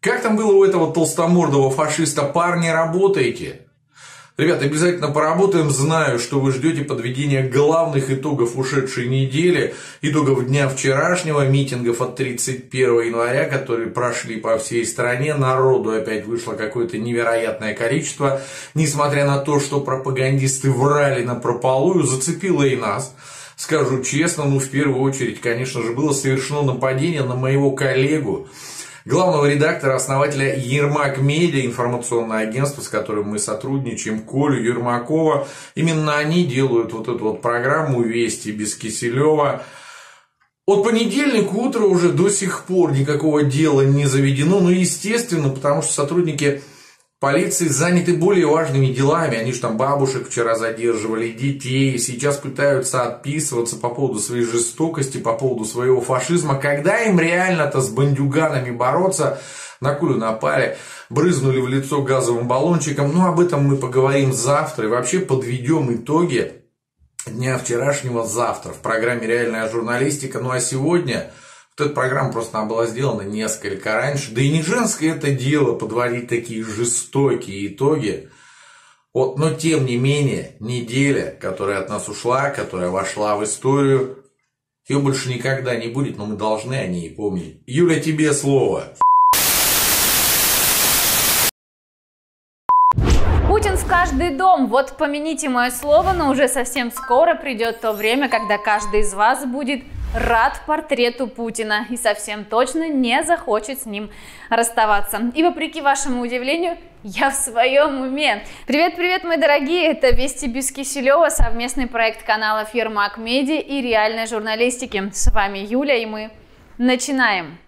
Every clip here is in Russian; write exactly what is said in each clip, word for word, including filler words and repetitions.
Как там было у этого толстомордого фашиста? Парни, работаете. Ребята, обязательно поработаем. Знаю, что вы ждете подведения главных итогов ушедшей недели, итогов дня вчерашнего, митингов от тридцать первого января, которые прошли по всей стране. Народу опять вышло какое-то невероятное количество. Несмотря на то, что пропагандисты врали напропалую, зацепило и нас. Скажу честно, ну в первую очередь, конечно же, было совершено нападение на моего коллегу, главного редактора, основателя Ермак Медиа, информационное агентство, с которым мы сотрудничаем, Колю Ермакова. Именно они делают вот эту вот программу «Вести без Киселева». От понедельника утра уже до сих пор никакого дела не заведено. Ну, естественно, потому что сотрудники полиции заняты более важными делами. Они же там бабушек вчера задерживали, детей. Сейчас пытаются отписываться по поводу своей жестокости, по поводу своего фашизма. Когда им реально-то с бандюганами бороться? На Колю напали, брызнули в лицо газовым баллончиком. Ну, об этом мы поговорим завтра. И вообще подведем итоги дня вчерашнего завтра в программе «Реальная журналистика». Ну, а сегодня... Вот эта программа просто она была сделана несколько раньше. Да и не женское это дело подводить такие жестокие итоги. Вот, но тем не менее, неделя, которая от нас ушла, которая вошла в историю, ее больше никогда не будет, но мы должны о ней помнить. Юля, тебе слово. Путин в каждый дом. Вот помяните мое слово, но уже совсем скоро придет то время, когда каждый из вас будет рад портрету Путина и совсем точно не захочет с ним расставаться. И вопреки вашему удивлению, я в своем уме. Привет-привет, мои дорогие! Это «Вести без Киселева», совместный проект каналов Ермак Медиа и реальной журналистики. С вами Юля, и мы начинаем.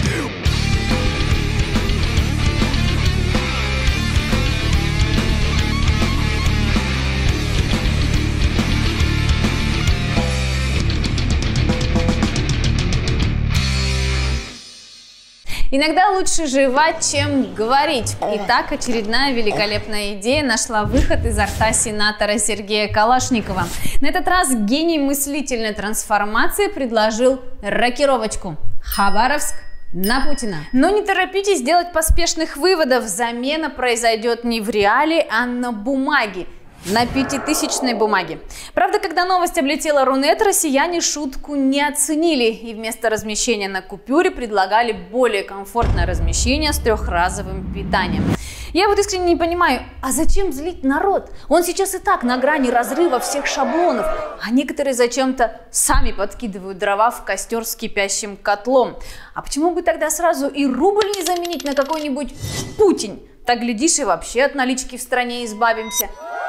Иногда лучше жевать, чем говорить. Итак, очередная великолепная идея нашла выход изо рта сенатора Сергея Калашникова. На этот раз гений мыслительной трансформации предложил рокировочку. Хабаровск на Путина. Но не торопитесь делать поспешных выводов. Замена произойдет не в реале, а на бумаге. На пятитысячной бумаге. Правда, когда новость облетела Рунет, россияне шутку не оценили и вместо размещения на купюре предлагали более комфортное размещение с трехразовым питанием. Я вот искренне не понимаю, а зачем злить народ? Он сейчас и так на грани разрыва всех шаблонов, а некоторые зачем-то сами подкидывают дрова в костер с кипящим котлом. А почему бы тогда сразу и рубль не заменить на какой-нибудь Путин? Так, глядишь, и вообще от налички в стране избавимся.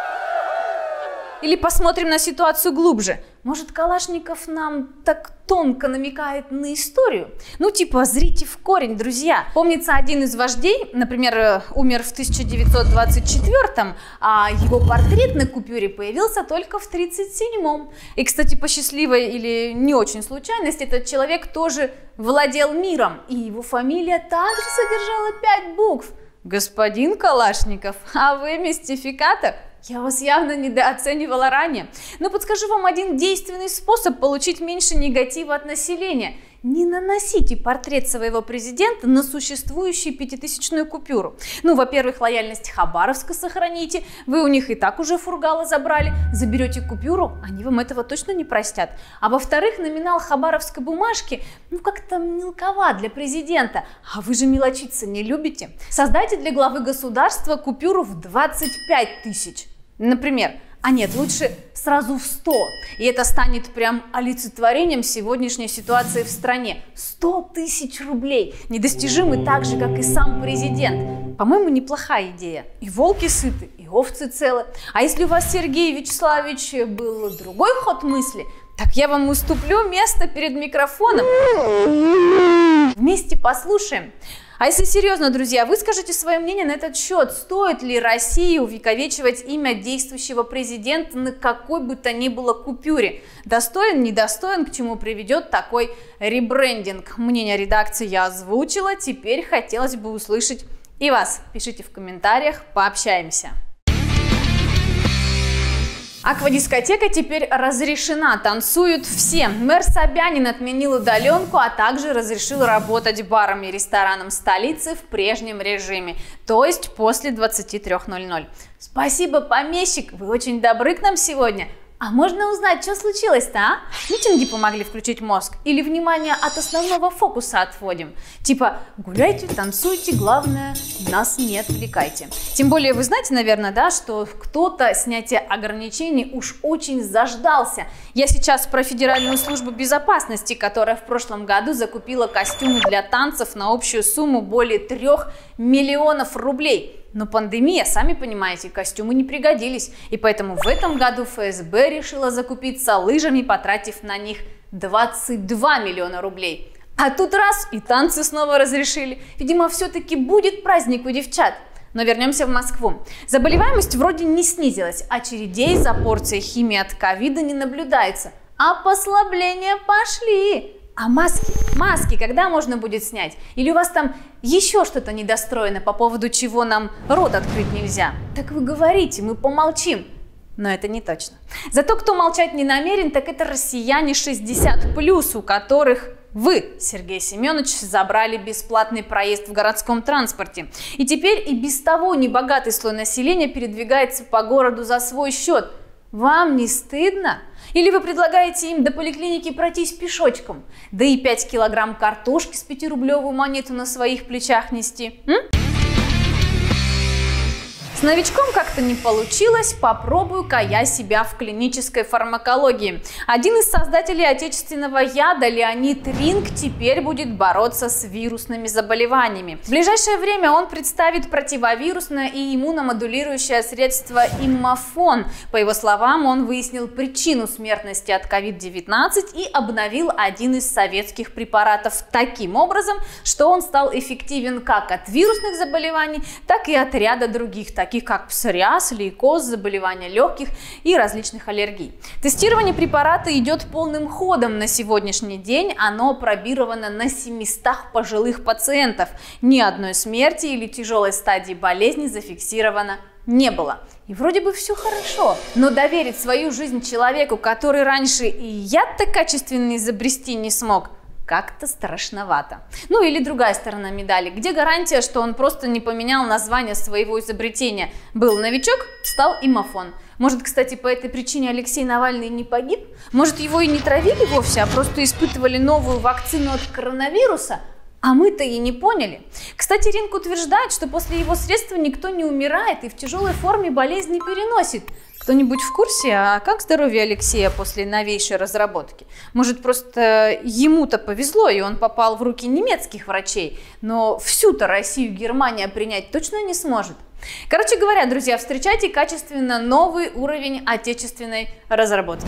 Или посмотрим на ситуацию глубже. Может, Калашников нам так тонко намекает на историю? Ну, типа, зрите в корень, друзья. Помнится, один из вождей, например, умер в тысяча девятьсот двадцать четвёртом, а его портрет на купюре появился только в тридцать седьмом. И, кстати, по счастливой или не очень случайности, этот человек тоже владел миром. И его фамилия также содержала пять букв. Господин Калашников, а вы мистификатор? Я вас явно недооценивала ранее. Но подскажу вам один действенный способ получить меньше негатива от населения. Не наносите портрет своего президента на существующую пятитысячную купюру. Ну, во-первых, лояльность Хабаровска сохраните. Вы у них и так уже фургалы забрали. Заберете купюру, они вам этого точно не простят. А во-вторых, номинал хабаровской бумажки, ну, как-то мелковат для президента. А вы же мелочиться не любите. Создайте для главы государства купюру в двадцать пять тысяч. Например. А нет, лучше сразу в сто. И это станет прям олицетворением сегодняшней ситуации в стране. сто тысяч рублей. Недостижимы так же, как и сам президент. По-моему, неплохая идея. И волки сыты, и овцы целы. А если у вас, Сергей Вячеславович, был другой ход мысли, так я вам уступлю место перед микрофоном. Вместе послушаем. А если серьезно, друзья, вы скажите свое мнение на этот счет. Стоит ли России увековечивать имя действующего президента на какой бы то ни было купюре? Достоин, недостоин, к чему приведет такой ребрендинг? Мнение редакции я озвучила, теперь хотелось бы услышать и вас. Пишите в комментариях, пообщаемся. Аквадискотека теперь разрешена, танцуют все. Мэр Собянин отменил удаленку, а также разрешил работать барам и ресторанам столицы в прежнем режиме, то есть после двадцати трёх ноль-ноль. Спасибо, помещик, вы очень добры к нам сегодня. А можно узнать, что случилось-то, а? Митинги помогли включить мозг? Или внимание от основного фокуса отводим? Типа, гуляйте, танцуйте, главное, нас не отвлекайте. Тем более, вы знаете, наверное, да, что кто-то снятие ограничений уж очень заждался. Я сейчас про Федеральную службу безопасности, которая в прошлом году закупила костюмы для танцев на общую сумму более трех миллионов рублей. Но пандемия, сами понимаете, костюмы не пригодились, и поэтому в этом году эф эс бэ решила закупиться лыжами, потратив на них двадцать два миллиона рублей. А тут раз, и танцы снова разрешили. Видимо, все-таки будет праздник у девчат. Но вернемся в Москву. Заболеваемость вроде не снизилась, очередей за порцией химии от ковида не наблюдается. А послабления пошли. А маски? Маски когда можно будет снять? Или у вас там еще что-то недостроено, по поводу чего нам рот открыть нельзя? Так вы говорите, мы помолчим. Но это не точно. Зато кто молчать не намерен, так это россияне шестьдесят плюс, у которых вы, Сергей Семенович, забрали бесплатный проезд в городском транспорте. И теперь и без того небогатый слой населения передвигается по городу за свой счет. Вам не стыдно? Или вы предлагаете им до поликлиники пройтись пешочком? Да и пять килограмм картошки с пятирублевую монету на своих плечах нести? М? С новичком как-то не получилось, попробую-ка я себя в клинической фармакологии. Один из создателей отечественного яда, Леонид Ринг, теперь будет бороться с вирусными заболеваниями. В ближайшее время он представит противовирусное и иммуномодулирующее средство Иммафон. По его словам, он выяснил причину смертности от ковид девятнадцать и обновил один из советских препаратов таким образом, что он стал эффективен как от вирусных заболеваний, так и от ряда других, таких как псориаз, лейкоз, заболевания легких и различных аллергий. Тестирование препарата идет полным ходом на сегодняшний день. Оно пробировано на семистах пожилых пациентов. Ни одной смерти или тяжелой стадии болезни зафиксировано не было. И вроде бы все хорошо. Но доверить свою жизнь человеку, который раньше и яд-то качественно изобрести не смог, как-то страшновато. Ну или другая сторона медали. Где гарантия, что он просто не поменял название своего изобретения? Был новичок, стал Иммафон. Может, кстати, по этой причине Алексей Навальный не погиб? Может, его и не травили вовсе, а просто испытывали новую вакцину от коронавируса? А мы-то и не поняли. Кстати, Ринг утверждает, что после его средства никто не умирает и в тяжелой форме болезнь не переносит. Кто-нибудь в курсе, а как здоровье Алексея после новейшей разработки? Может, просто ему-то повезло, и он попал в руки немецких врачей, но всю-то Россию Германия принять точно не сможет. Короче говоря, друзья, встречайте качественно новый уровень отечественной разработки.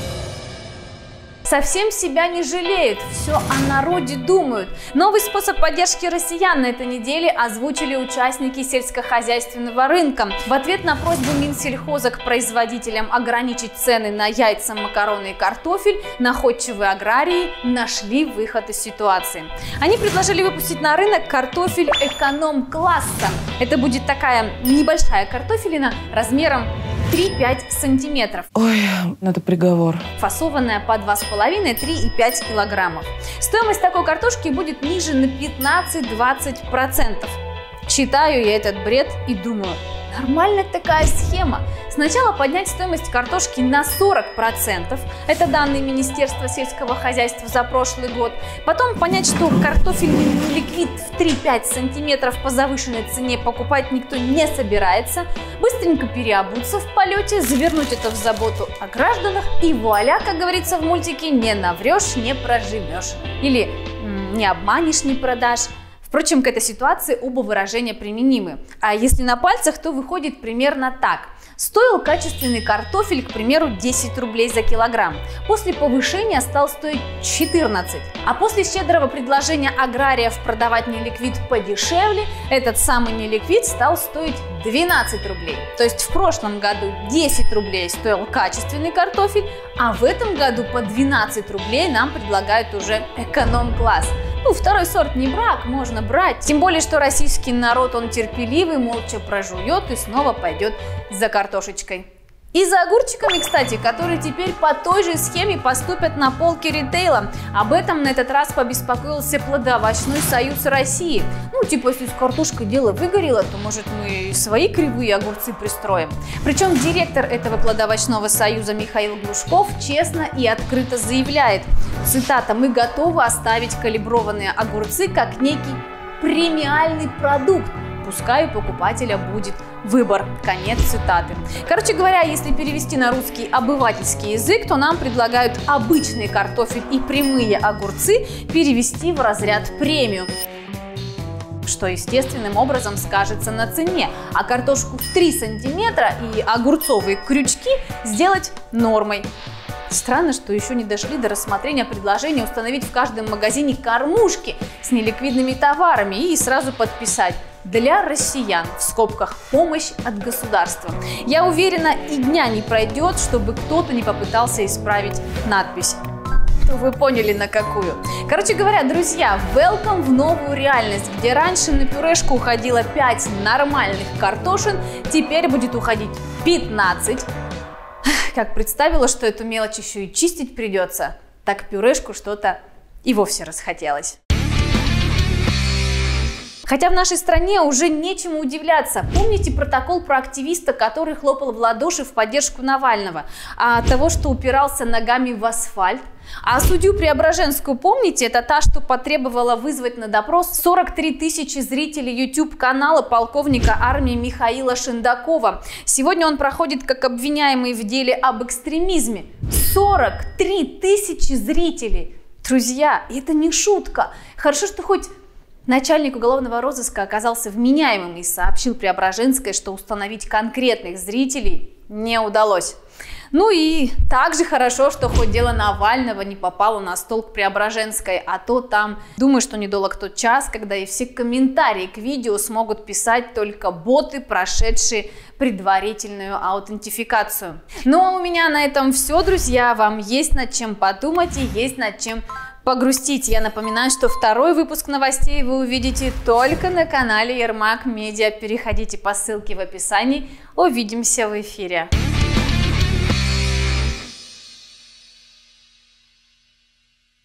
Совсем себя не жалеют, все о народе думают. Новый способ поддержки россиян на этой неделе озвучили участники сельскохозяйственного рынка. В ответ на просьбу Минсельхоза к производителям ограничить цены на яйца, макароны и картофель, находчивые аграрии нашли выход из ситуации. Они предложили выпустить на рынок картофель эконом-класса. Это будет такая небольшая картофелина размером три-пять сантиметров. Ой, это приговор. Фасованная по два с половиной — три и пять килограммов. Стоимость такой картошки будет ниже на пятнадцать-двадцать процентов. Читаю я этот бред и думаю, нормальная такая схема. Сначала поднять стоимость картошки на сорок процентов, это данные Министерства сельского хозяйства за прошлый год. Потом понять, что картофельный ликвид в три-пять сантиметров по завышенной цене покупать никто не собирается. Быстренько переобуться в полете, завернуть это в заботу о гражданах и вуаля, как говорится в мультике, не наврешь, не проживешь. Или не обманешь, не продашь. Впрочем, к этой ситуации оба выражения применимы. А если на пальцах, то выходит примерно так. Стоил качественный картофель, к примеру, десять рублей за килограмм. После повышения стал стоить четырнадцать. А после щедрого предложения аграриев продавать неликвид подешевле, этот самый неликвид стал стоить двенадцать рублей. То есть в прошлом году десять рублей стоил качественный картофель, а в этом году по двенадцать рублей нам предлагают уже эконом-класс. Ну, второй сорт не брак, можно брать. Тем более, что российский народ, он терпеливый, молча прожует и снова пойдет за картошечкой. И за огурчиками, кстати, которые теперь по той же схеме поступят на полки ритейла. Об этом на этот раз побеспокоился Плодоовощной союз России. Ну, типа, если с картошкой дело выгорело, то, может, мы свои кривые огурцы пристроим. Причем директор этого Плодоовощного союза Михаил Глушков честно и открыто заявляет, цитата: «Мы готовы оставить калиброванные огурцы как некий премиальный продукт. Пускай у покупателя будет выбор». Конец цитаты. Короче говоря, если перевести на русский обывательский язык, то нам предлагают обычный картофель и прямые огурцы перевести в разряд премиум, что естественным образом скажется на цене, а картошку в три сантиметра и огурцовые крючки сделать нормой. Странно, что еще не дошли до рассмотрения предложения установить в каждом магазине кормушки с неликвидными товарами и сразу подписать: «Для россиян», в скобках, «помощь от государства». Я уверена, и дня не пройдет, чтобы кто-то не попытался исправить надпись. Вы поняли, на какую. Короче говоря, друзья, welcome в новую реальность, где раньше на пюрешку уходило пять нормальных картошин, теперь будет уходить пятнадцать. Как представила, что эту мелочь еще и чистить придется, так пюрешку что-то и вовсе расхотелось. Хотя в нашей стране уже нечему удивляться. Помните протокол про активиста, который хлопал в ладоши в поддержку Навального? А от того, что упирался ногами в асфальт? А судью Преображенскую помните? Это та, что потребовала вызвать на допрос сорок три тысячи зрителей YouTube-канала полковника армии Михаила Шендакова. Сегодня он проходит как обвиняемый в деле об экстремизме. сорок три тысячи зрителей! Друзья, это не шутка. Хорошо, что хоть начальник уголовного розыска оказался вменяемым и сообщил Преображенской, что установить конкретных зрителей не удалось. Ну и также хорошо, что хоть дело Навального не попало на стол к Преображенской, а то там, думаю, что недолг тот час, когда и все комментарии к видео смогут писать только боты, прошедшие предварительную аутентификацию. Ну а у меня на этом все, друзья. Вам есть над чем подумать и есть над чем погрустить. Я напоминаю, что второй выпуск новостей вы увидите только на канале Ермак Медиа. Переходите по ссылке в описании. Увидимся в эфире.